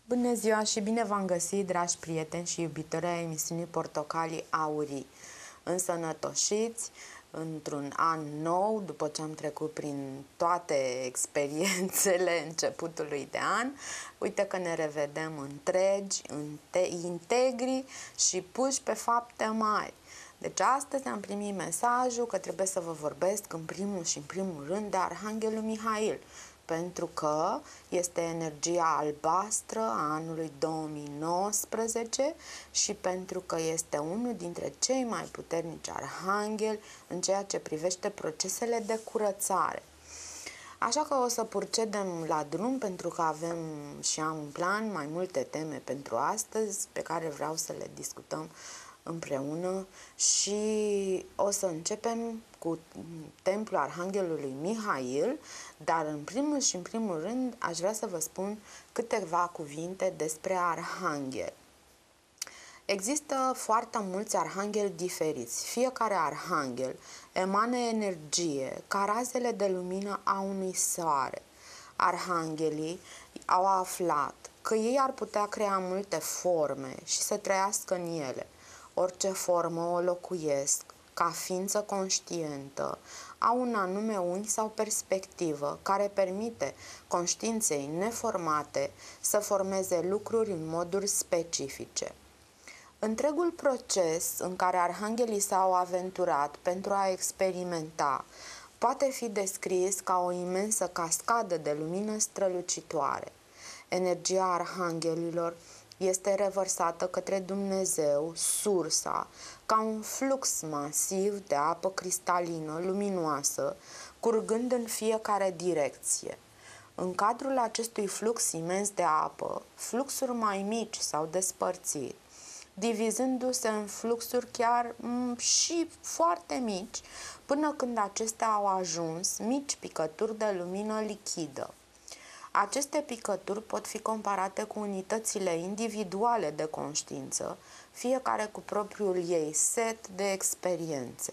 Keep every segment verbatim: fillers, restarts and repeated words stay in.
Bună ziua și bine v-am găsit, dragi prieteni și iubitori ai emisiunii Portocalii Aurii. Însănătoșiți într-un an nou, după ce am trecut prin toate experiențele începutului de an. Uite că ne revedem întregi, integri și puși pe fapte mari. Deci astăzi am primit mesajul că trebuie să vă vorbesc în primul și în primul rând de Arhanghelul Mihail, pentru că este energia albastră a anului două mii nouăsprezece și pentru că este unul dintre cei mai puternici arhangheli în ceea ce privește procesele de curățare. Așa că o să procedem la drum, pentru că avem și am în plan mai multe teme pentru astăzi pe care vreau să le discutăm împreună și o să începem cu templul Arhanghelului Mihail, dar în primul și în primul rând aș vrea să vă spun câteva cuvinte despre arhanghel. Există foarte mulți arhangheli diferiți. Fiecare arhanghel emană energie ca razele de lumină a unui soare. Arhanghelii au aflat că ei ar putea crea multe forme și să trăiască în ele. Orice formă o locuiesc, ca ființă conștientă, au un anume unghi sau perspectivă care permite conștiinței neformate să formeze lucruri în moduri specifice. Întregul proces în care arhanghelii s-au aventurat pentru a experimenta poate fi descris ca o imensă cascadă de lumină strălucitoare. Energia arhanghelilor este revărsată către Dumnezeu, sursa, ca un flux masiv de apă cristalină, luminoasă, curgând în fiecare direcție. În cadrul acestui flux imens de apă, fluxuri mai mici s-au despărțit, divizându-se în fluxuri chiar și foarte mici, până când acestea au ajuns mici picături de lumină lichidă. Aceste picături pot fi comparate cu unitățile individuale de conștiință, fiecare cu propriul ei set de experiențe.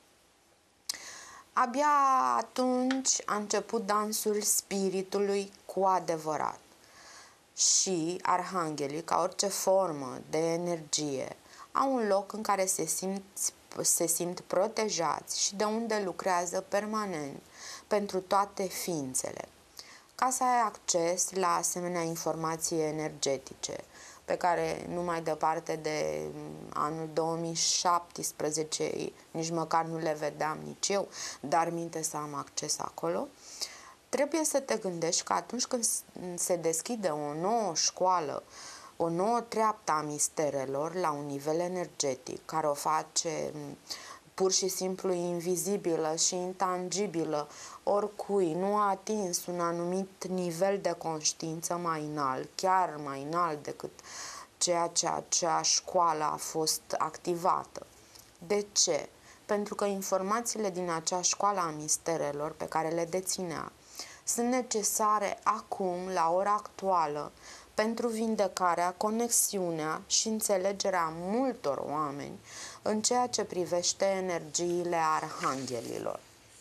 Abia atunci a început dansul spiritului cu adevărat. Și arhanghelii, ca orice formă de energie, au un loc în care se simt, se simt protejați și de unde lucrează permanent pentru toate ființele. Ca să ai acces la asemenea informații energetice, pe care nu mai departe de anul două mii șaptesprezece nici măcar nu le vedeam nici eu, dar minte să am acces acolo, trebuie să te gândești că atunci când se deschide o nouă școală, o nouă treaptă a misterelor la un nivel energetic, care o face pur și simplu invizibilă și intangibilă oricui nu a atins un anumit nivel de conștiință mai înalt, chiar mai înalt decât ceea ce acea școală a fost activată. De ce? Pentru că informațiile din acea școală a misterelor pe care le deținea sunt necesare acum, la ora actuală, pentru vindecarea, conexiunea și înțelegerea multor oameni în ceea ce privește energiile arhanghelilor.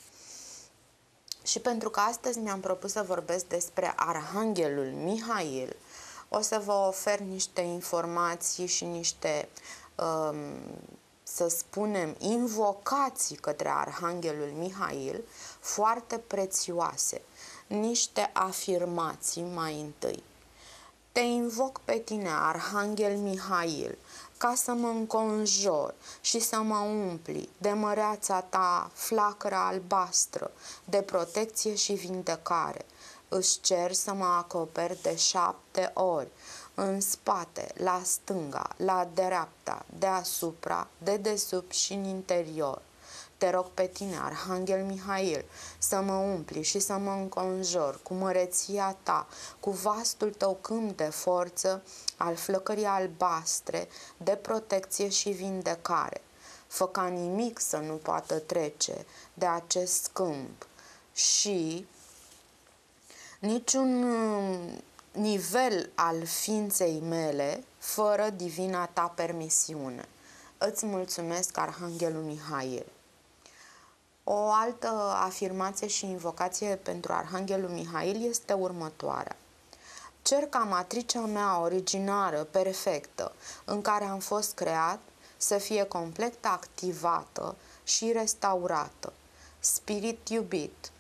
Și pentru că astăzi mi-am propus să vorbesc despre Arhanghelul Mihail, o să vă ofer niște informații și niște, um, să spunem, invocații către Arhanghelul Mihail foarte prețioase, niște afirmații mai întâi. Te invoc pe tine, Arhanghel Mihail, ca să mă înconjori și să mă umpli de măreața ta flacără albastră, de protecție și vindecare. Își cer să mă acoperi de șapte ori, în spate, la stânga, la dreapta, deasupra, de desubt și în interior. Te rog pe tine, Arhanghel Mihail, să mă umpli și să mă înconjor cu măreția ta, cu vastul tău câmp de forță al flăcării albastre, de protecție și vindecare. Fă ca nimic să nu poată trece de acest câmp și niciun nivel al ființei mele fără divina ta permisiune. Îți mulțumesc, Arhanghelul Mihail. O altă afirmație și invocație pentru Arhanghelul Mihail este următoarea. cer ca matricea mea originară, perfectă, în care am fost creat, să fie complet activată și restaurată. Spirit iubit,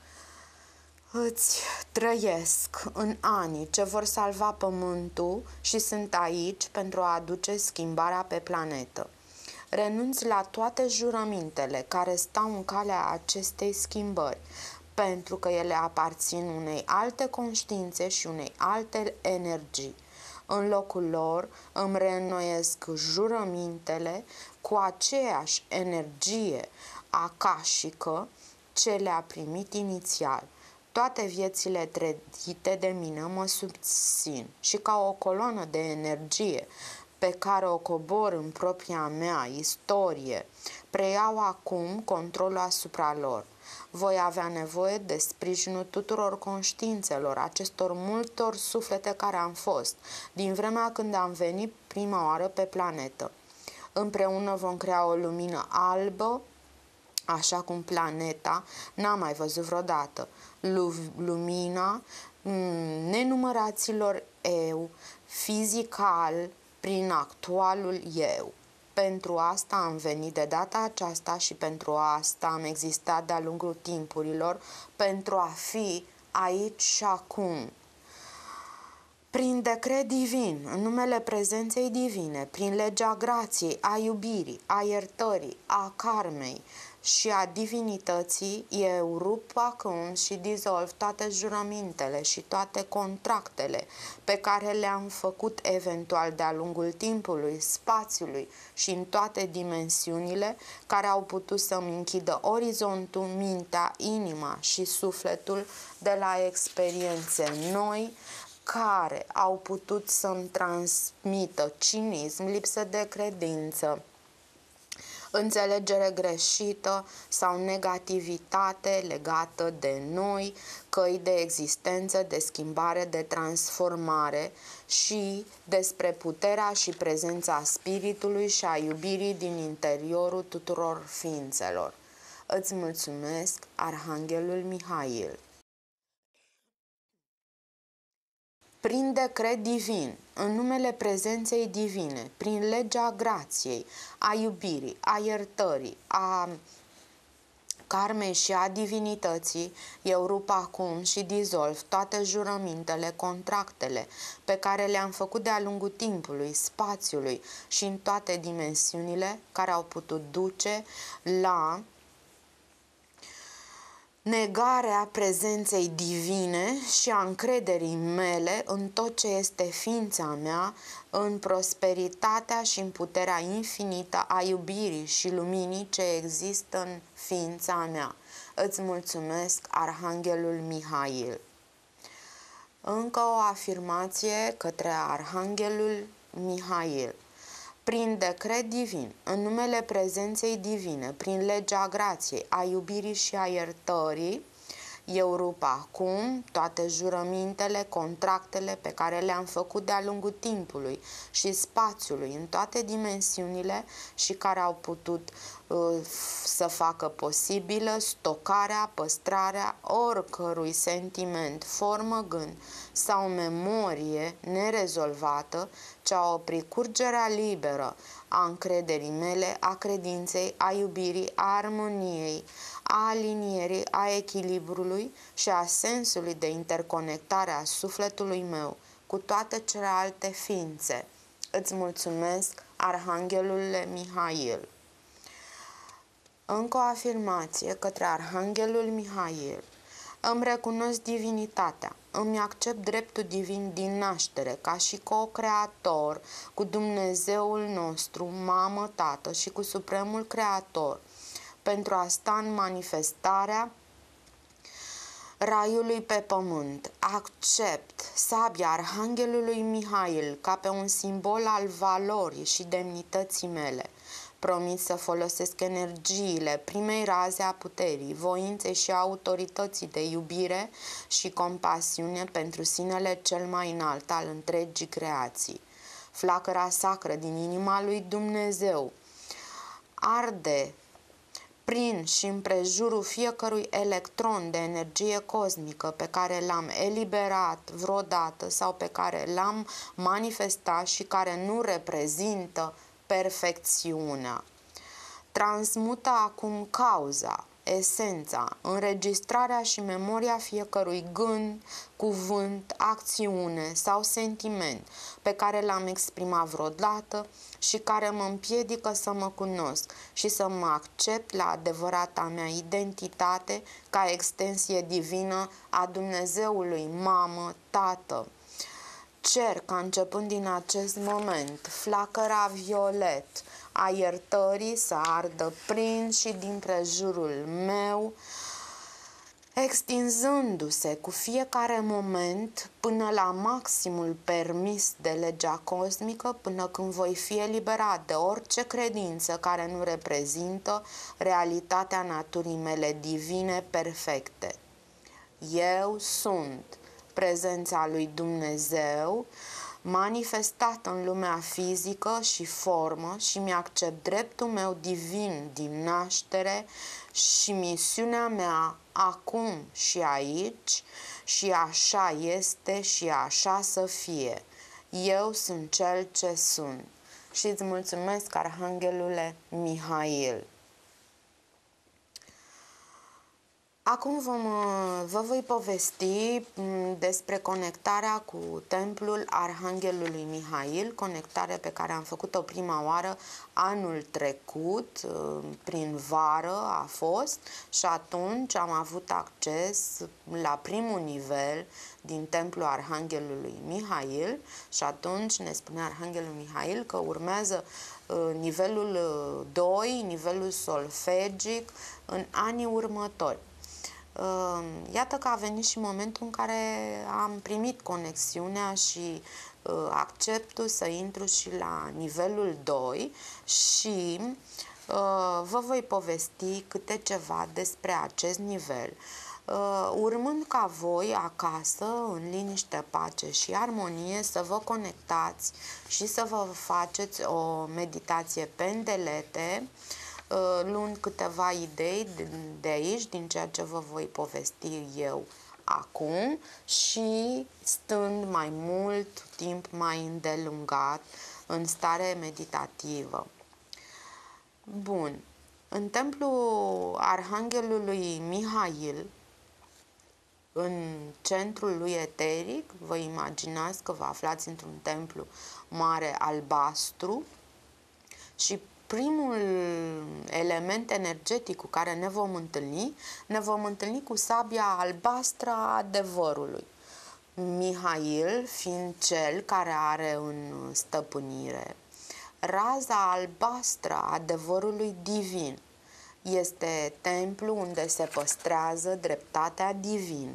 îți trăiesc în anii ce vor salva pământul și sunt aici pentru a aduce schimbarea pe planetă. Renunț la toate jurămintele care stau în calea acestei schimbări, pentru că ele aparțin unei alte conștiințe și unei alte energii. În locul lor îmi reînnoiesc jurămintele cu aceeași energie akashică ce le-a primit inițial. Toate viețile trăite de mine mă susțin și ca o coloană de energie pe care o cobor în propria mea istorie, preiau acum controlul asupra lor. Voi avea nevoie de sprijinul tuturor conștiințelor, acestor multor suflete care am fost, din vremea când am venit prima oară pe planetă. Împreună vom crea o lumină albă, așa cum planeta n-a mai văzut vreodată. Lumina nenumăraților eu, fizical, prin actualul eu. Pentru asta am venit de data aceasta și pentru asta am existat de-a lungul timpurilor, pentru a fi aici și acum. Prin decret divin, în numele prezenței divine, prin legea grației, a iubirii, a iertării, a karmei și a divinității, eu rup acum și dizolv toate jurămintele și toate contractele pe care le-am făcut eventual de-a lungul timpului, spațiului și în toate dimensiunile care au putut să-mi închidă orizontul, mintea, inima și sufletul de la experiențe noi, care au putut să-mi transmită cinism, lipsă de credință, înțelegere greșită sau negativitate legată de noi, căi de existență, de schimbare, de transformare și despre puterea și prezența spiritului și a iubirii din interiorul tuturor ființelor. Îți mulțumesc, Arhanghelul Mihail. Prin decret divin, în numele prezenței divine, prin legea grației, a iubirii, a iertării, a karmei și a divinității, eu rup acum și dizolv toate jurămintele, contractele pe care le-am făcut de-a lungul timpului, spațiului și în toate dimensiunile care au putut duce la negarea prezenței divine și a încrederii mele în tot ce este ființa mea, în prosperitatea și în puterea infinită a iubirii și luminii ce există în ființa mea. Îți mulțumesc, Arhanghelul Mihail. Încă o afirmație către Arhanghelul Mihail. Prin decret divin, în numele prezenței divine, prin legea grației, a iubirii și a iertării, eu rup acum toate jurămintele, contractele pe care le-am făcut de-a lungul timpului și spațiului în toate dimensiunile și care au putut uh, să facă posibilă stocarea, păstrarea oricărui sentiment, formă, gând sau memorie nerezolvată ce a oprit curgerea liberă a încrederii mele, a credinței, a iubirii, a armoniei, a alinierii, a echilibrului și a sensului de interconectare a sufletului meu cu toate celelalte ființe. Îți mulțumesc, Arhanghelule Mihail. Încă o afirmație către Arhanghelul Mihail. Îmi recunosc divinitatea, îmi accept dreptul divin din naștere, ca și co-creator cu Dumnezeul nostru, mamă, tată și cu Supremul Creator, pentru a sta în manifestarea raiului pe pământ. Accept sabia Arhanghelului Mihail ca pe un simbol al valorii și demnității mele. Promit să folosesc energiile primei raze a puterii, voinței și autorității de iubire și compasiune pentru sinele cel mai înalt al întregii creații. Flacăra sacră din inima lui Dumnezeu arde prin și împrejurul fiecărui electron de energie cosmică pe care l-am eliberat vreodată sau pe care l-am manifestat și care nu reprezintă perfecțiunea. Transmută acum cauza, esența, înregistrarea și memoria fiecărui gând, cuvânt, acțiune sau sentiment pe care l-am exprimat vreodată și care mă împiedică să mă cunosc și să mă accept la adevărata mea identitate ca extensie divină a Dumnezeului, mamă, tată. Cer ca începând din acest moment flacăra violet a iertării să ardă prin și din prejurul meu, extinzându-se cu fiecare moment până la maximul permis de legea cosmică, până când voi fi eliberat de orice credință care nu reprezintă realitatea naturii mele divine perfecte. Eu sunt prezența lui Dumnezeu manifestată în lumea fizică și formă și mi-accept dreptul meu divin din naștere și misiunea mea acum și aici și așa este și așa să fie. Eu sunt cel ce sunt. Și îți mulțumesc, Arhanghelule Mihail. Acum vom, vă voi povesti despre conectarea cu templul Arhanghelului Mihail, conectare pe care am făcut-o prima oară anul trecut, prin vară a fost, și atunci am avut acces la primul nivel din templul Arhanghelului Mihail și atunci ne spunea Arhanghelul Mihail că urmează nivelul doi, nivelul solfegic, în anii următori. Iată că a venit și momentul în care am primit conexiunea și acceptul să intru și la nivelul doi și vă voi povesti câte ceva despre acest nivel, urmând ca voi acasă, în liniște, pace și armonie, să vă conectați și să vă faceți o meditație pendelete, luând câteva idei de aici, din ceea ce vă voi povesti eu acum și stând mai mult timp mai îndelungat în stare meditativă. Bun. În templul Arhanghelului Mihail, în centrul lui eteric, vă imaginați că vă aflați într-un templu mare albastru și primul element energetic cu care ne vom întâlni, ne vom întâlni cu sabia albastră a adevărului. Mihail fiind cel care are în stăpânire raza albastră a adevărului divin. Este templu unde se păstrează dreptatea divină.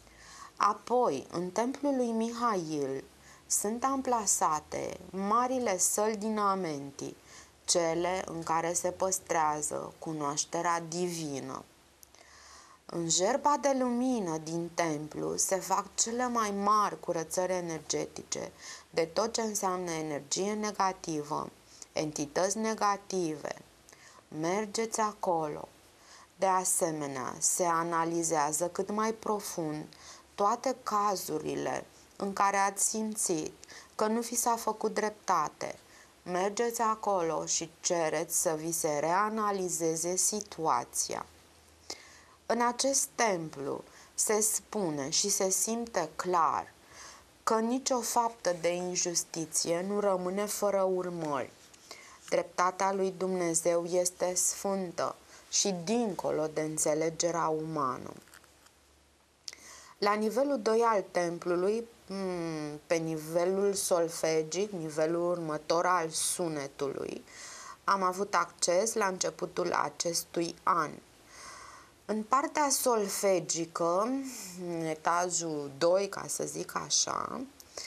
Apoi, în templul lui Mihail sunt amplasate marile săli din amentii, cele în care se păstrează cunoașterea divină. În jerba de lumină din templu se fac cele mai mari curățări energetice de tot ce înseamnă energie negativă, entități negative. Mergeți acolo. De asemenea, se analizează cât mai profund toate cazurile în care ați simțit că nu vi s-a făcut dreptate. Mergeți acolo și cereți să vi se reanalizeze situația. În acest templu se spune și se simte clar că nicio faptă de injustiție nu rămâne fără urmări. Dreptatea lui Dumnezeu este sfântă și dincolo de înțelegerea umană. La nivelul doi al templului, pe nivelul solfegic, nivelul următor al sunetului, am avut acces la începutul acestui an. În partea solfegică, în etajul doi, ca să zic așa,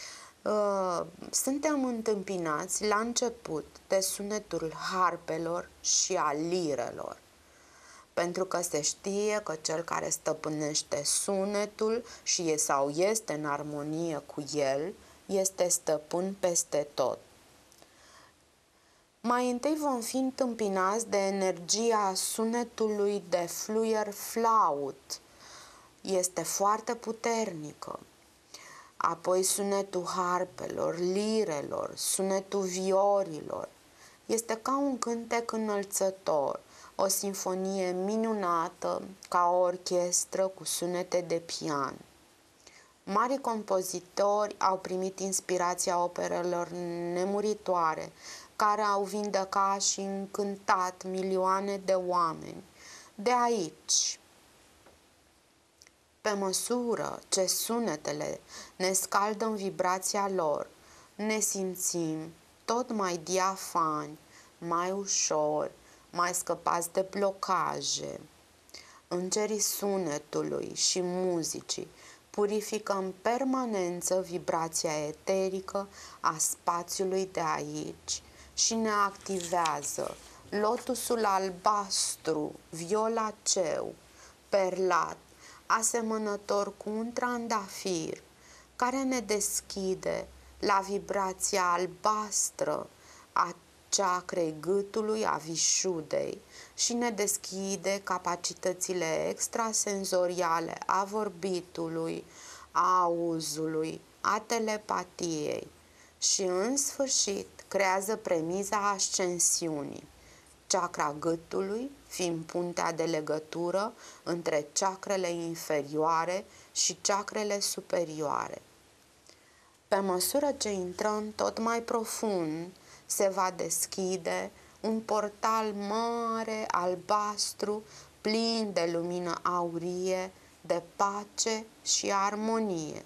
suntem întâmpinați la început de sunetul harpelor și a lirelor. Pentru că se știe că cel care stăpânește sunetul și e sau este în armonie cu el, este stăpân peste tot. Mai întâi vom fi întâmpinați de energia sunetului de fluier flaut. Este foarte puternică. Apoi sunetul harpelor, lirelor, sunetul viorilor. Este ca un cântec înălțător, o sinfonie minunată, ca o orchestră cu sunete de pian. Mari compozitori au primit inspirația operelor nemuritoare, care au vindecat și încântat milioane de oameni. De aici, pe măsură ce sunetele ne scaldă în vibrația lor, ne simțim tot mai diafani, mai ușor, mai scăpați de blocaje. Îngerii sunetului și muzicii purifică în permanență vibrația eterică a spațiului de aici și ne activează lotusul albastru, violaceu, perlat, asemănător cu un trandafir, care ne deschide la vibrația albastră a ceacrei gâtului, a vișudei, și ne deschide capacitățile extrasenzoriale a vorbitului, a auzului, a telepatiei și, în sfârșit, creează premiza ascensiunii. Chakra gâtului fiind puntea de legătură între chakrele inferioare și chakrele superioare. Pe măsură ce intrăm tot mai profund, se va deschide un portal mare, albastru, plin de lumină aurie, de pace și armonie.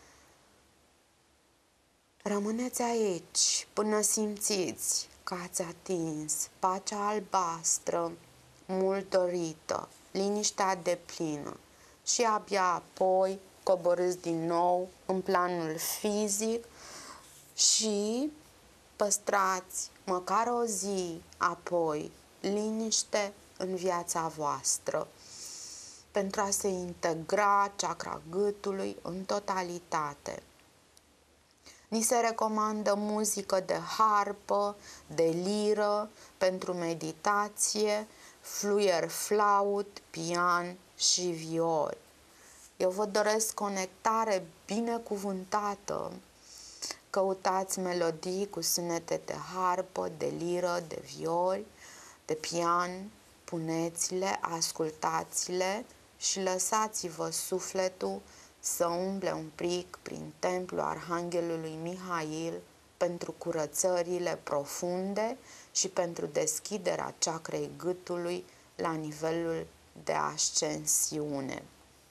Rămâneți aici până simțiți că ați atins pacea albastră, mult dorită, liniștea deplină, și abia apoi coborâți din nou în planul fizic și păstrați măcar o zi apoi liniște în viața voastră pentru a se integra chakra gâtului în totalitate. Ni se recomandă muzică de harpă, de liră pentru meditație, fluier flaut, pian și viol. Eu vă doresc conectare binecuvântată. Căutați melodii cu sunete de harpă, de liră, de viol, de pian, puneți-le, ascultați-le și lăsați-vă sufletul să umble un pic prin templul Arhanghelului Mihail pentru curățările profunde și pentru deschiderea chakrei gâtului la nivelul de ascensiune.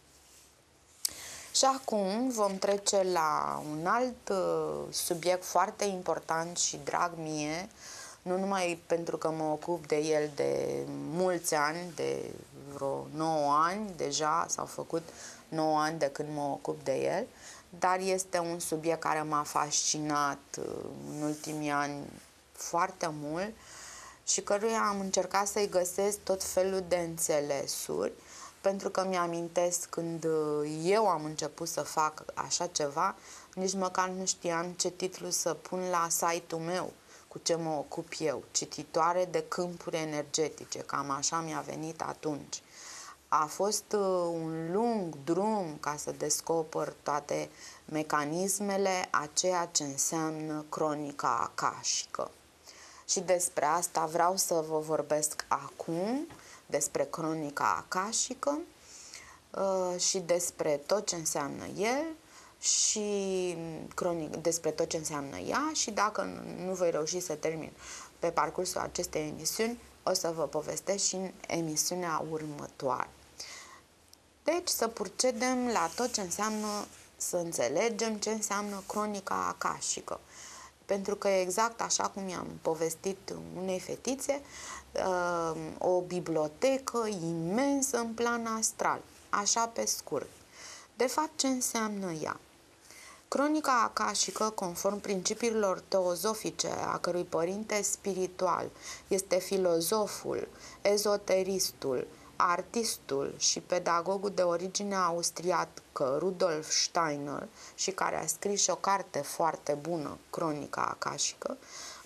Și acum vom trece la un alt subiect foarte important și drag mie, nu numai pentru că mă ocup de el de mulți ani, de vreo nouă ani deja, s-au făcut nouă ani de când mă ocup de el, dar este un subiect care m-a fascinat în ultimii ani foarte mult și căruia am încercat să-i găsesc tot felul de înțelesuri, pentru că mi-amintesc când eu am început să fac așa ceva, nici măcar nu știam ce titlu să pun la site-ul meu, cu ce mă ocup eu, cititoare de câmpuri energetice, cam așa mi-a venit atunci. A fost un lung drum ca să descoper toate mecanismele a ceea ce înseamnă cronica akashică. Și despre asta vreau să vă vorbesc acum, despre cronica akashică și despre tot ce înseamnă el și cronic, despre tot ce înseamnă ea, și dacă nu voi reuși să termin pe parcursul acestei emisiuni, o să vă povestesc și în emisiunea următoare. Deci să procedem la tot ce înseamnă, să înțelegem ce înseamnă cronica akashică. Pentru că exact așa cum i-am povestit unei fetițe, o bibliotecă imensă în plan astral, așa pe scurt. De fapt, ce înseamnă ea? Cronica akashică, conform principiilor teozofice, a cărui părinte spiritual este filozoful, ezoteristul, artistul și pedagogul de origine austriacă Rudolf Steiner, și care a scris și o carte foarte bună, Cronica akashică,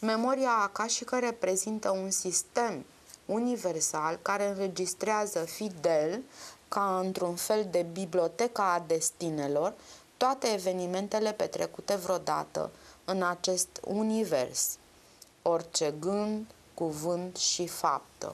Memoria akashică reprezintă un sistem universal care înregistrează fidel, ca într-un fel de bibliotecă a destinelor, toate evenimentele petrecute vreodată în acest univers, orice gând, cuvânt și faptă.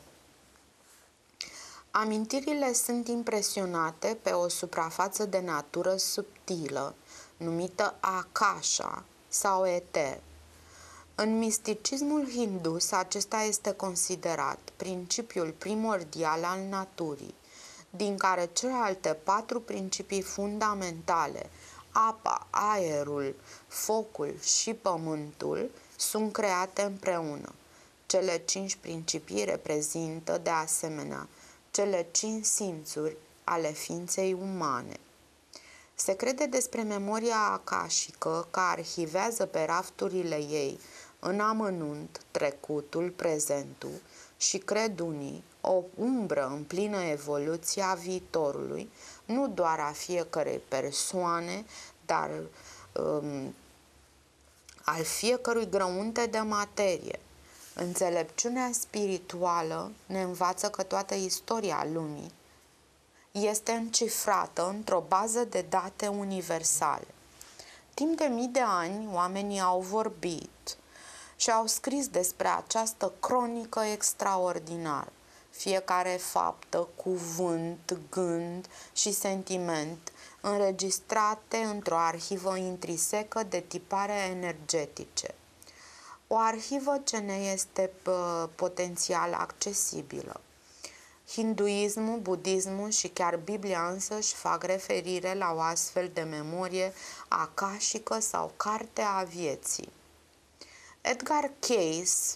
Amintirile sunt impresionate pe o suprafață de natură subtilă, numită akasha sau eter. În misticismul hindus, acesta este considerat principiul primordial al naturii, din care celelalte patru principii fundamentale, apa, aerul, focul și pământul, sunt create împreună. Cele cinci principii reprezintă, de asemenea, cele cinci simțuri ale ființei umane. Se crede despre memoria akashică că arhivează pe rafturile ei în amănunt trecutul, prezentul și, cred unii, o umbră în plină evoluție a viitorului, nu doar a fiecărei persoane, dar um, al fiecărui grăunte de materie. Înțelepciunea spirituală ne învață că toată istoria lumii este încifrată într-o bază de date universale. Timp de mii de ani, oamenii au vorbit și au scris despre această cronică extraordinară. Fiecare faptă, cuvânt, gând și sentiment înregistrate într-o arhivă intrisecă de tipare energetice. O arhivă ce ne este potențial accesibilă. Hinduismul, budismul și chiar Biblia însăși fac referire la o astfel de memorie akashică sau carte a vieții. Edgar Cayce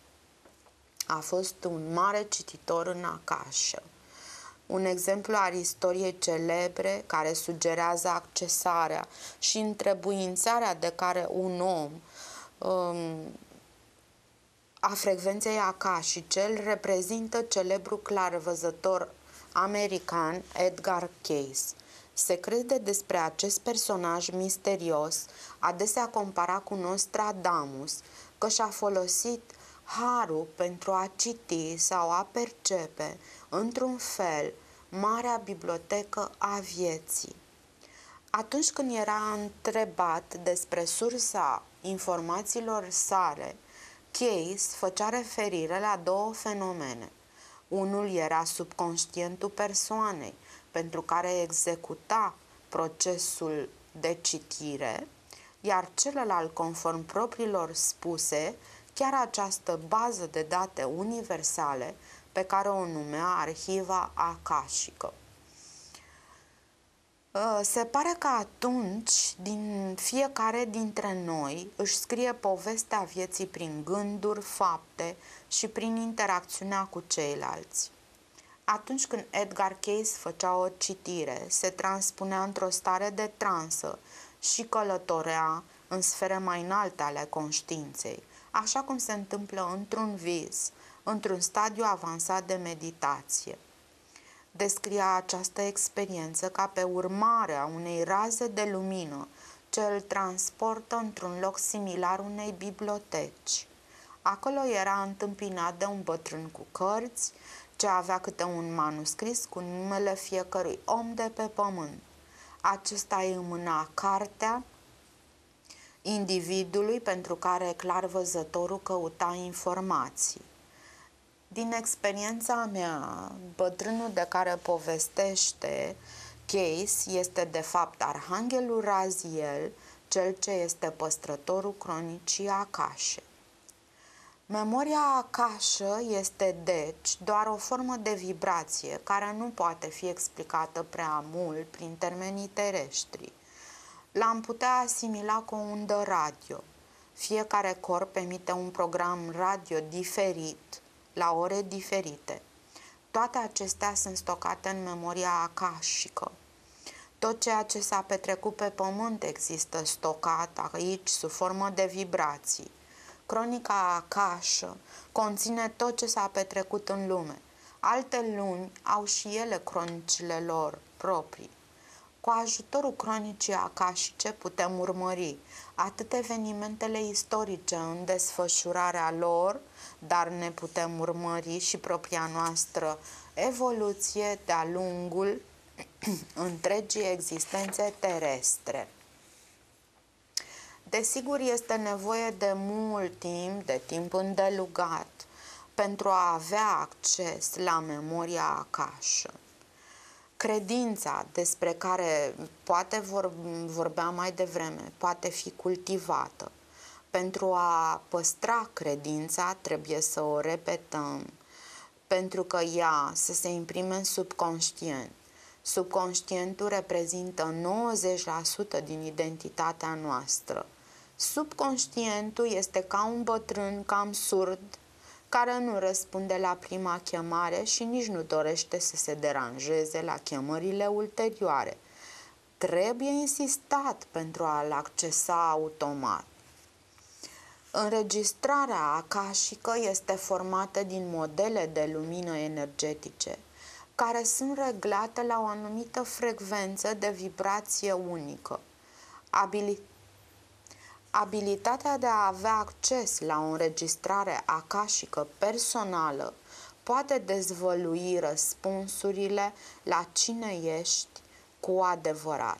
a fost un mare cititor în akasha. Un exemplu al istoriei celebre care sugerează accesarea și întrebuințarea de care un om um, a frecvenței akashice îl reprezintă celebrul clarvăzător american Edgar Cayce. Se crede despre acest personaj misterios, adesea comparat cu Nostradamus, că și-a folosit harul pentru a citi sau a percepe, într-un fel, marea bibliotecă a vieții. Atunci când era întrebat despre sursa informațiilor sale, Cayce făcea referire la două fenomene. Unul era subconștientul persoanei, pentru care executa procesul de citire, iar celălalt, conform propriilor spuse, chiar această bază de date universale pe care o numea arhiva akashică. Se pare că atunci din fiecare dintre noi își scrie povestea vieții prin gânduri, fapte și prin interacțiunea cu ceilalți. Atunci când Edgar Cayce făcea o citire, se transpunea într-o stare de transă și călătorea în sfere mai înalte ale conștiinței, așa cum se întâmplă într-un vis, într-un stadiu avansat de meditație. Descria această experiență ca pe urmare a unei raze de lumină ce îl transportă într-un loc similar unei biblioteci. Acolo era întâmpinat de un bătrân cu cărți, ce avea câte un manuscris cu numele fiecărui om de pe pământ. Acesta îi înmâna cartea individului pentru care clarvăzătorul căuta informații. Din experiența mea, bătrânul de care povestește Cayce este de fapt Arhanghelul Raziel, cel ce este păstrătorul cronicii Akashe. Memoria akasha este, deci, doar o formă de vibrație care nu poate fi explicată prea mult prin termenii terestri. L-am putea asimila cu o undă radio. Fiecare corp emite un program radio diferit, la ore diferite. Toate acestea sunt stocate în memoria akashică. Tot ceea ce s-a petrecut pe pământ există stocat aici sub formă de vibrații. Cronica akasha conține tot ce s-a petrecut în lume. Alte lumi au și ele cronicile lor proprii. Cu ajutorul cronicii akashice putem urmări atât evenimentele istorice în desfășurarea lor, dar ne putem urmări și propria noastră evoluție de-a lungul întregii existențe terestre. Desigur, este nevoie de mult timp, de timp îndelugat, pentru a avea acces la memoria akashică. Credința despre care poate vor, vorbeam mai devreme, poate fi cultivată. Pentru a păstra credința trebuie să o repetăm, pentru că ea să se imprime în subconștient. Subconștientul reprezintă nouăzeci la sută din identitatea noastră. Subconștientul este ca un bătrân cam surd, care nu răspunde la prima chemare și nici nu dorește să se deranjeze la chemările ulterioare. Trebuie insistat pentru a-l accesa automat. Înregistrarea akashică este formată din modele de lumină energetice, care sunt reglate la o anumită frecvență de vibrație unică. Abilitatea Abilitatea de a avea acces la o înregistrare akashică personală poate dezvălui răspunsurile la cine ești cu adevărat.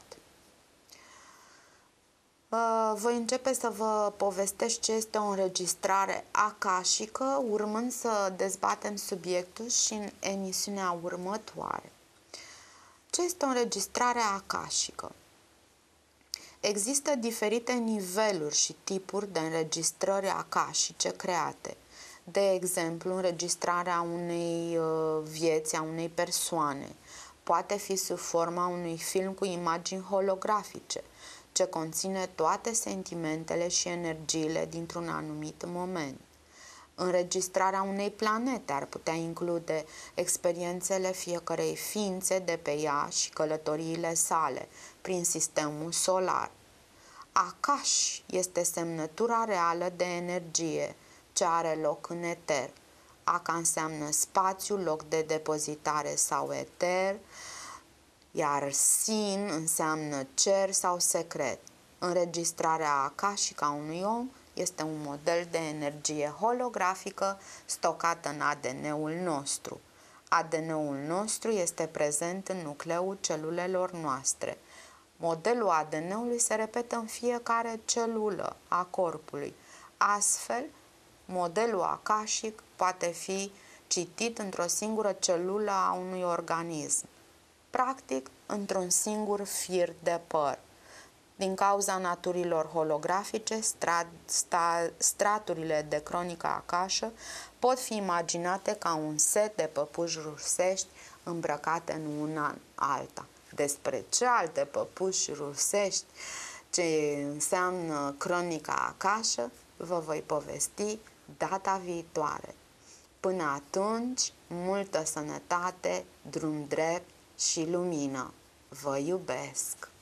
Voi începe să vă povestesc ce este o înregistrare akashică, urmând să dezbatem subiectul și în emisiunea următoare. Ce este o înregistrare akashică? Există diferite niveluri și tipuri de înregistrări akashice create. De exemplu, înregistrarea unei vieți, a unei persoane, poate fi sub forma unui film cu imagini holografice, ce conține toate sentimentele și energiile dintr-un anumit moment. Înregistrarea unei planete ar putea include experiențele fiecărei ființe de pe ea și călătoriile sale prin sistemul solar. Akash este semnătura reală de energie ce are loc în eter. Aka înseamnă spațiu, loc de depozitare sau eter, iar sin înseamnă cer sau secret. Înregistrarea akashică a unui om este un model de energie holografică stocată în A D N-ul nostru. A D N-ul nostru este prezent în nucleul celulelor noastre. Modelul A D N-ului se repetă în fiecare celulă a corpului. Astfel, modelul akashic poate fi citit într-o singură celulă a unui organism, practic într-un singur fir de păr. Din cauza naturilor holografice, strat, sta, straturile de cronică akashică pot fi imaginate ca un set de păpuși rusești îmbrăcate în una alta. Despre ce alte păpuși rusești, ce înseamnă cronica akashică, vă voi povesti data viitoare. Până atunci, multă sănătate, drum drept și lumină. Vă iubesc!